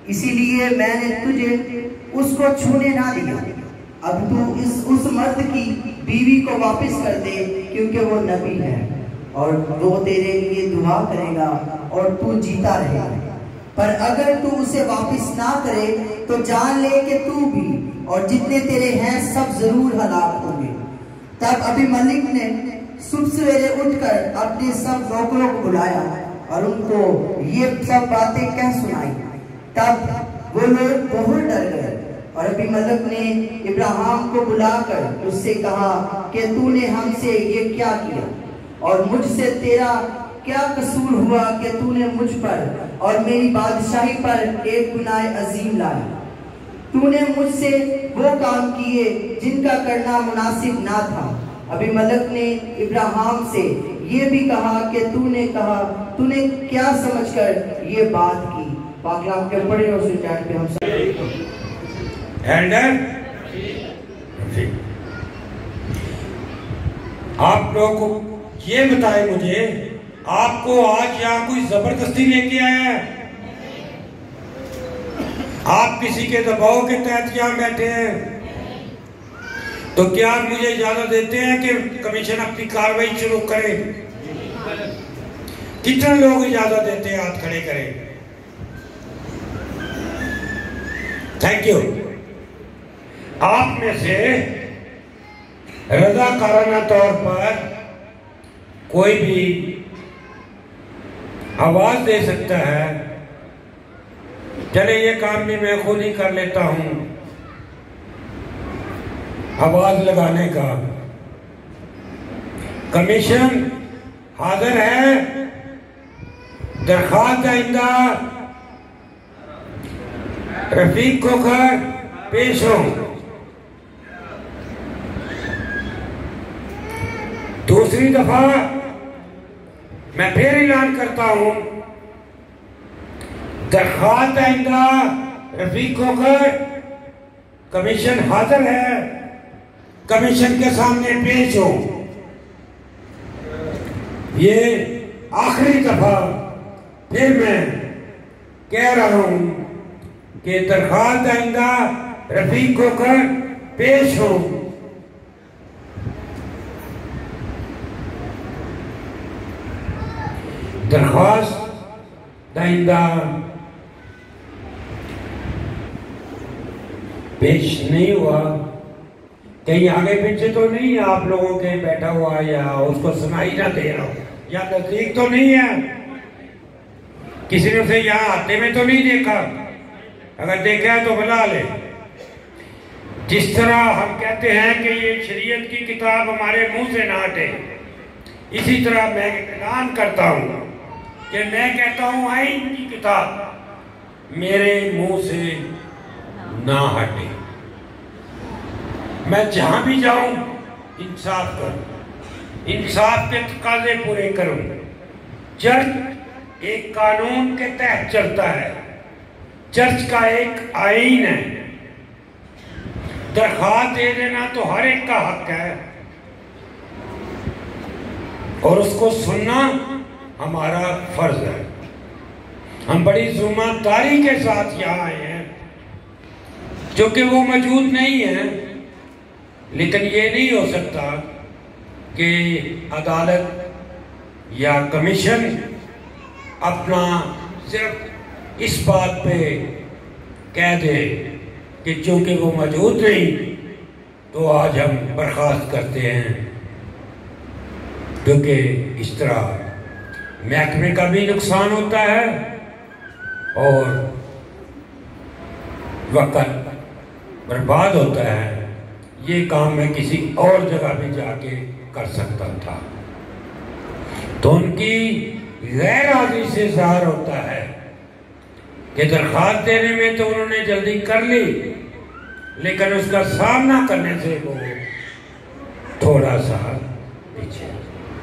इसीलिए मैंने तुझे उसको छूने ना दिया। अब तू उस मर्द की बीवी को वापस कर दे, क्योंकि वो नबी है और वो तेरे लिए दुआ करेगा और तू जीता रहेगा। पर अगर तू उसे वापस ना करे तो जान ले कि तू भी और जितने तेरे हैं सब जरूर हलाक होंगे। तब अबीमेलेक ने सुबह सवेरे उठकर अपने सब नौकरों को बुलाया और उनको ये सब बातें कह सुनाई। तब वो लोग बहुत डर गए और अबीमेलेक ने इब्राहिम को बुलाकर उससे कहा कि तूने हमसे ये क्या किया और मुझसे तेरा क्या कसूर हुआ कि तूने मुझ पर और मेरी बादशाही पर एक गुनाह अजीम लाया। तूने मुझसे वो काम किए जिनका करना मुनासिब ना था। अबीमेलेक ने इब्राहिम से ये भी कहा कि तूने क्या समझकर ये बात की। पाकलाम के पढ़े और सुजान पे हम आप लोगों को ये बताएं मुझे, आपको आज यहाँ कोई जबरदस्ती लेके आया है? आप किसी के दबाव के तहत यहाँ बैठे हैं? तो क्या आप मुझे इजाजत देते हैं कि कमीशन अपनी कार्रवाई शुरू करे? कितने लोग इजाजत देते हैं? हाथ खड़े करें। Thank you. आप में से रज़ाकाराना तौर पर कोई भी आवाज दे सकता है। चले ये काम भी मैं खुद ही कर लेता हूं, आवाज लगाने का। कमीशन हाजिर है। दरख्वास्त आइंदा रफीक खोखर पेश हो। दूसरी दफा मैं फिर ऐलान करता हूं, दरख्वास्त आइंदा रफीक खोखर, कमीशन हाजिर है, कमीशन के सामने पेश हो। ये आखिरी दफा फिर मैं कह रहा हूं कि दरख्वास्त आइंदा रफीक खोखर पेश हो। दरख्वास्त आइंदा पेश नहीं हुआ। कहीं आगे पीछे तो नहीं है आप लोगों के बैठा हुआ या उसको सुनाई ना दे रहा हो, या नजदीक तो नहीं है? किसी ने उसे यहाँ आते में तो नहीं देखा? अगर देखा है तो बुला ले। जिस तरह हम कहते हैं कि ये शरीयत की किताब हमारे मुंह से ना हटे, इसी तरह मैं ऐलान करता हूँ कि मैं कहता हूँ आइन की किताब मेरे मुंह से ना हटे। मैं जहां भी जाऊं इंसाफ करूं, इंसाफ के तकाजे पूरे करूं। चर्च एक कानून के तहत चलता है, चर्च का एक आईन है। दरख्वास्त दे देना तो हर एक का हक है और उसको सुनना हमारा फर्ज है। हम बड़ी जिम्मेदारी के साथ यहाँ आए हैं, क्योंकि वो मौजूद नहीं है। लेकिन ये नहीं हो सकता कि अदालत या कमीशन अपना सिर्फ इस बात पे कह दे कि चूंकि वो मौजूद नहीं तो आज हम बर्खास्त करते हैं, क्योंकि इस तरह महकमे का भी नुकसान होता है और वक्त बर्बाद होता है। ये काम मैं किसी और जगह भी जाके कर सकता था। तो उनकी गैर हाजिरी से ज़ाहिर होता है कि दरख्वास्त देने में तो उन्होंने जल्दी कर ली, लेकिन उसका सामना करने से वो थोड़ा सा पीछे।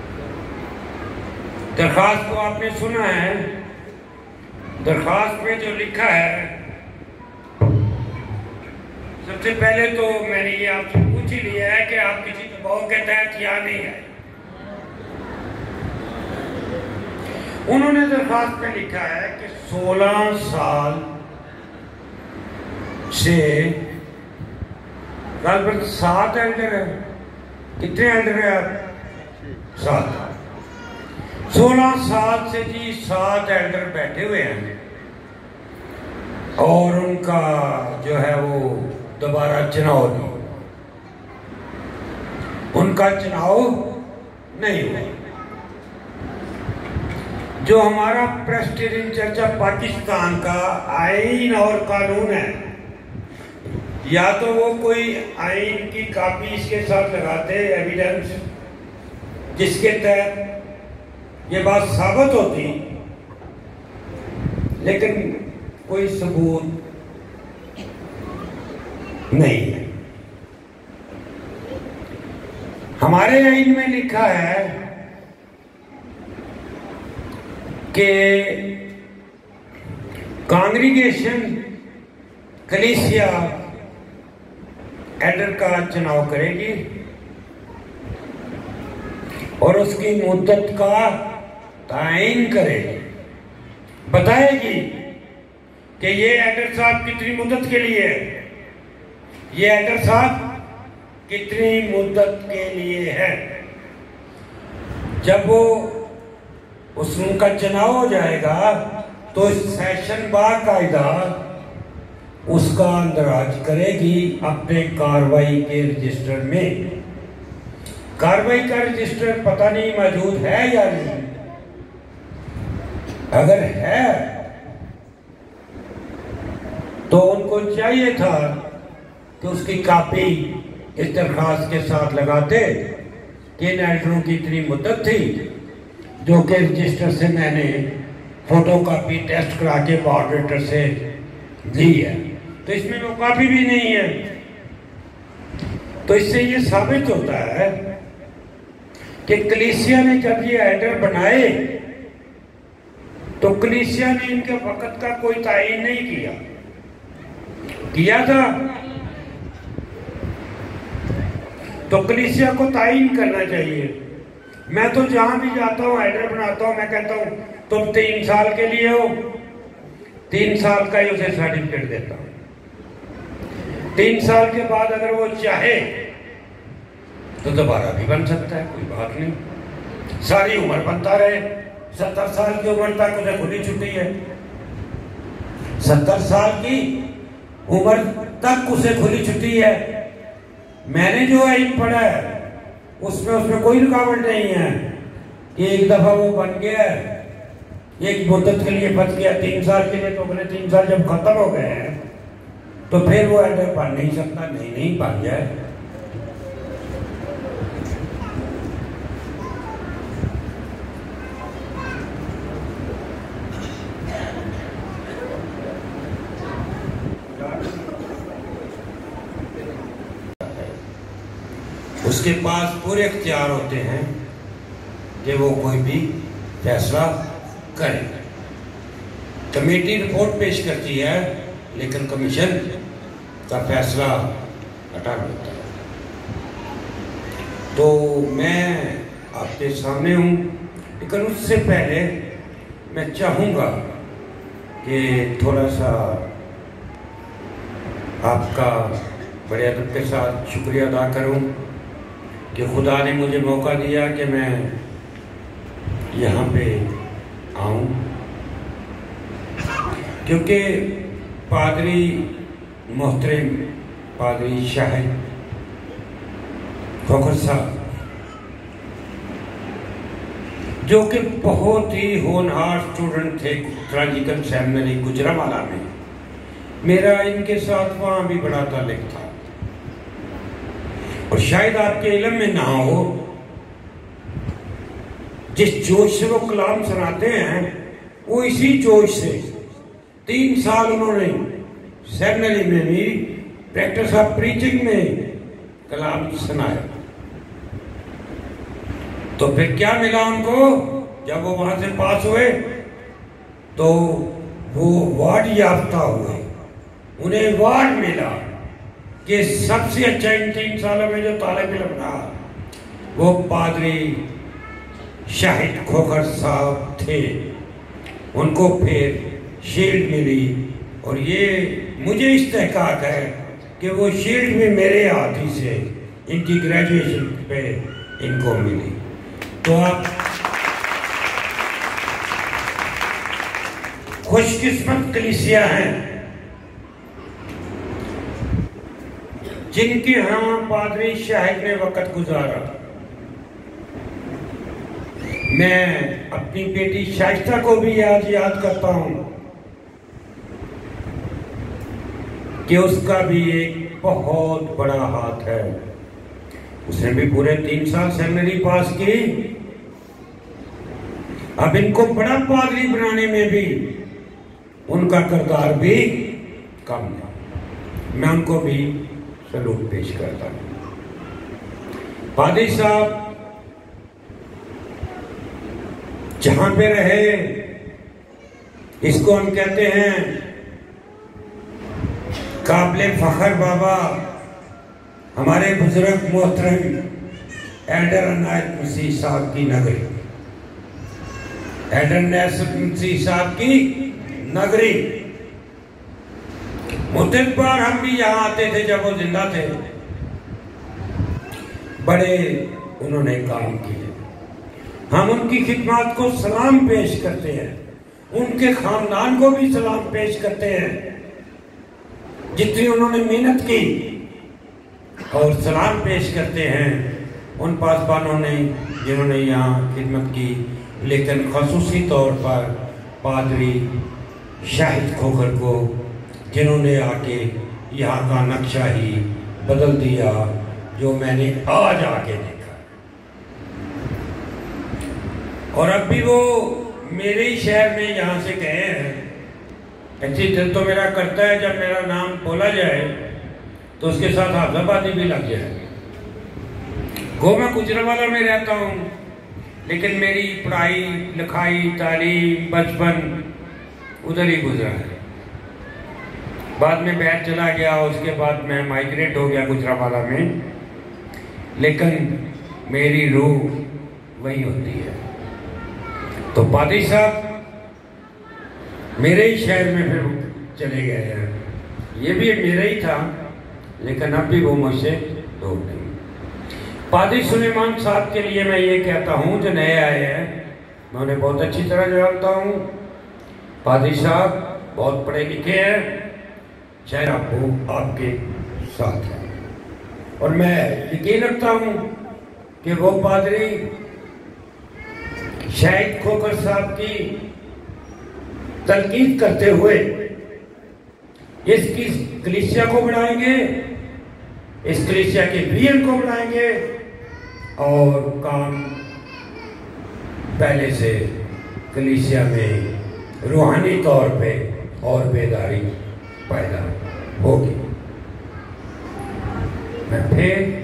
दरख्वास्त को आपने सुना है। दरख्वास्त में जो लिखा है, सबसे पहले तो मैंने ये आपसे पूछ ही लिया है कि आप किसी दबाव के तहत यहाँ नहीं है। उन्होंने दरख्वास्त में लिखा है कि 16 साल से लगभग 7 एल्डर है। कितने एल्डर है आप? 7। 16 साल से जी 7 एल्डर बैठे हुए हैं और उनका जो है वो दोबारा चुनाव नहीं, उनका चुनाव नहीं हुआ। जो हमारा प्रेस्बिटेरियन चर्च ऑफ पाकिस्तान का आईन और कानून है, या तो वो कोई आईन की कॉपी इसके साथ लगाते एविडेंस जिसके तहत ये बात साबित होती, लेकिन कोई सबूत नहीं है। हमारे आईन में लिखा है कि कांग्रीगेशन कलीसिया एल्डर का चुनाव करेगी और उसकी मुद्दत का तायन करेगी, बताएगी कि ये एल्डर साहब कितनी मुद्दत के लिए है, ये एल्डर साहब कितनी मुद्दत के लिए है। जब वो उनका चुनाव हो जाएगा तो सेशन बाकायदा उसका अंदराज करेगी अपने कार्रवाई के रजिस्टर में। कार्रवाई का रजिस्टर पता नहीं मौजूद है या नहीं, अगर है तो उनको चाहिए था कि उसकी कॉपी इस दरखास्त के साथ लगाते कि इन एल्डरों की इतनी मुद्दत थी, जो कि रजिस्टर से मैंने फोटो कॉपी टेस्ट करा के मॉडरेटर से ली है, तो इसमें वो कॉपी भी नहीं है। तो इससे ये साबित होता है कि कलीसिया ने जब ये एल्डर बनाए तो कलीसिया ने इनके वक्त का कोई तायन नहीं किया था। तो कलीसिया को तायन करना चाहिए। मैं तो जहां भी जाता हूं एल्डर बनाता हूं, मैं कहता हूं तुम 3 साल के लिए हो, 3 साल का ही उसे सर्टिफिकेट देता हूं। 3 साल के बाद अगर वो चाहे तो दोबारा भी बन सकता है, कोई बात नहीं। सारी उम्र बनता रहे, 70 साल की उम्र तक उसे खुली छुट्टी है। 70 साल की उम्र तक उसे खुली छुट्टी है। मैंने जो आईन पढ़ा है उसमें कोई रुकावट नहीं है कि एक दफा वो बन गया, एक मुद्दत के लिए बच गया 3 साल के लिए, तो अगले 3 साल जब खत्म हो गए हैं तो फिर वो एल्डर बन नहीं सकता। नहीं बन जाए। उसके पास पूरे इख्तियार होते हैं कि वो कोई भी फैसला करे। कमेटी रिपोर्ट पेश करती है लेकिन कमीशन का फैसला हटा देता है। तो मैं आपके सामने हूँ, लेकिन उससे पहले मैं चाहूँगा कि थोड़ा सा आपका बड़े अदब के साथ शुक्रिया अदा करूँ कि खुदा ने मुझे मौका दिया कि मैं यहाँ पे आऊँ, क्योंकि पादरी मोहतरम पादरी शाहिद खोखर साहब, जो कि बहुत ही होनहार स्टूडेंट थे ट्रांजिकल सेमिनरी गुजरांवाला में, मेरा इनके साथ वहाँ भी बड़ा ताल्लुक था। और शायद आपके इल्म में ना हो, जिस जोश से वो कलाम सुनाते हैं वो इसी जोश से 3 साल उन्होंने सेमिनरी में भी प्रैक्टिस ऑफ प्रीचिंग में कलाम सुनाया। तो फिर क्या मिला उनको जब वो वहां से पास हुए? तो वो वार्ड याफ्ता हुए, उन्हें वार्ड मिला कि सबसे अच्छा इन 3 सालों में जो तालिब इल्म रहा वो पादरी शाहिद खोखर साहब थे। उनको फिर शील्ड मिली और ये मुझे इस्तेहकाक है कि वो शील्ड भी मेरे हाथ ही से इनकी ग्रेजुएशन पे इनको मिली। तो आप खुशकिस्मत कलीसिया हैं जिनके यहाँ पादरी शाहिद ने वक्त गुजारा। मैं अपनी बेटी शाइस्ता को भी आज याद करता हूं कि उसका भी एक बहुत बड़ा हाथ है। उसने भी पूरे 3 साल सेमिनरी पास की। अब इनको बड़ा पादरी बनाने में भी उनका किरदार भी कम है। मैं उनको भी सलूट पेश करता हूं। पादरी साहब जहां पे रहे, इसको हम कहते हैं काबिले फखर बाबा हमारे बुजुर्ग मोहतरम एल्डर अनायत मसीह साहब की नगरी, एल्डर अनायत मसीह साहब की नगरी। मुद्दत बार हम भी यहाँ आते थे जब वो जिंदा थे। बड़े उन्होंने काम किए। हम उनकी खिदमत को सलाम पेश करते हैं, उनके खानदान को भी सलाम पेश करते हैं जितनी उन्होंने मेहनत की, और सलाम पेश करते हैं उन पासबानों ने जिन्होंने यहाँ खिदमत की, लेकिन ख़ुसूसी तौर पर पादरी शाहिद खोखर को जिन्होंने आके यहाँ का नक्शा ही बदल दिया, जो मैंने आज आके देखा। और अब भी वो मेरे ही शहर में यहाँ से गए हैं। ऐसी दिल तो मेरा करता है जब मेरा नाम बोला जाए तो उसके साथ हाफिजाबादी भी लग जाए। मैं गुजरांवाला में रहता हूँ, लेकिन मेरी पढ़ाई लिखाई तालीम बचपन उधर ही गुजरा है। बाद में बैठ चला गया, उसके बाद मैं माइग्रेट हो गया गुजरांवाला में, लेकिन मेरी रूह वही होती है। तो पादरी साहब मेरे ही शहर में फिर चले गए हैं। ये भी मेरा ही था, लेकिन अब भी वो मुझसे दूर नहीं। पादरी सुलेमान साहब के लिए मैं ये कहता हूँ जो नए आए हैं, मैं उन्हें बहुत अच्छी तरह जानता हूँ। पादरी साहब बहुत पढ़े लिखे हैं, शायद आपको आपके साथ है, और मैं यकीन रखता हूँ कि वो पादरी शाहिद खोखर साहब की तनकीद करते हुए इसकी कलीसिया को बढ़ाएंगे, इस कलीसिया के विजन को बढ़ाएंगे, और काम पहले से कलीसिया में रूहानी तौर पे और बेदारी पैदा होगी। मैं फिर